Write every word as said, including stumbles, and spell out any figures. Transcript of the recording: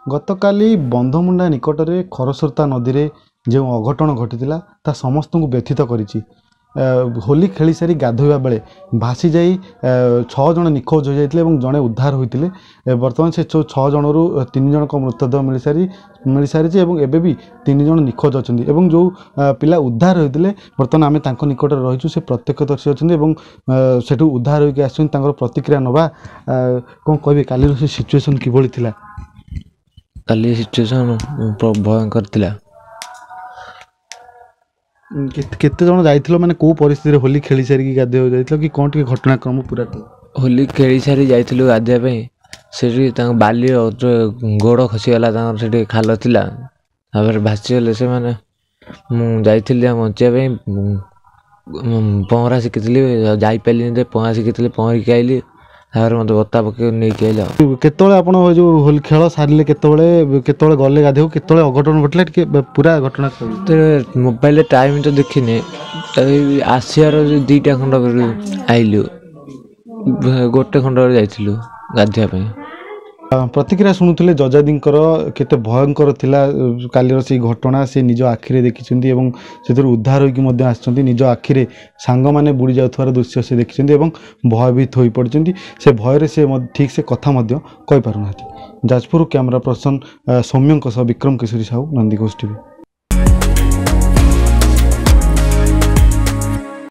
गतकाली बंधमुंडा निकट में खरस्रोता नदी में जो अघटन घटी ता समस्त को व्यथित करिछि। होली खेली सारी गाधोवा बेले भासी जाई छः जन निखोज हो जाते जड़े उद्धार होते। बर्तमान से छः जन रु तीन जन को मृतदेह मिल सारी मिल सारी एवं भी तीन जन निखोज अच्छा जो पिला उद्धार होते बर्तमान आम निकट रहीचु से प्रत्यक्षदर्शी अच्छा से उद्धार होकर आस प्रतिक्रिया नवा कौन कह काली से सिचुएसन किभली थिला? काली सिचुएसन भयंकर थिला। केते जन जाइथिलो माने को परिस्थिति होली खेली सारी गाधे जाइथिलो कि कोन टिके घटनाक्रम पूरा? होली खेली सारी जाइथिलो गाधे पे सेठी तांग बाली गोड़ खसीगला तांगर सेठी खाल थिला तापर भासीगले से माने मु जाइथिली बंचिया पे पहरा शिखिली जाई पाली पहरा शिखिली पहर के आइली तापर मत बता पके नहीं के आइला। केतोले आपण जो होली खेल सारिले केतोले केतोले गले गाधे केतोले अघटन घटला टिके पूरा घटना तो मोबाइल टाइम तो देखिने आसियार दुईटा खंड आइलु गोटे खंड जाइथिलु गाधिया पे। प्रतिक्रिया शुणुले जजादी केते भयंकर थिला कालीर से घटना से निज आखिरे देखिछन्ती एवं से उद्धार होइकि आछन्ती निज आखिरे सांग माने बुड़ी जाउथार दृश्य से देखिछन्ती एवं भयभीत होई पड़छन्ती। से भयर से ठीक से कथा मध्य कहि पारुनाथि। जाजपुर कैमरा पर्सन सौम्यंक सह विक्रम केशरी साहू, नंदीघोष टीवी।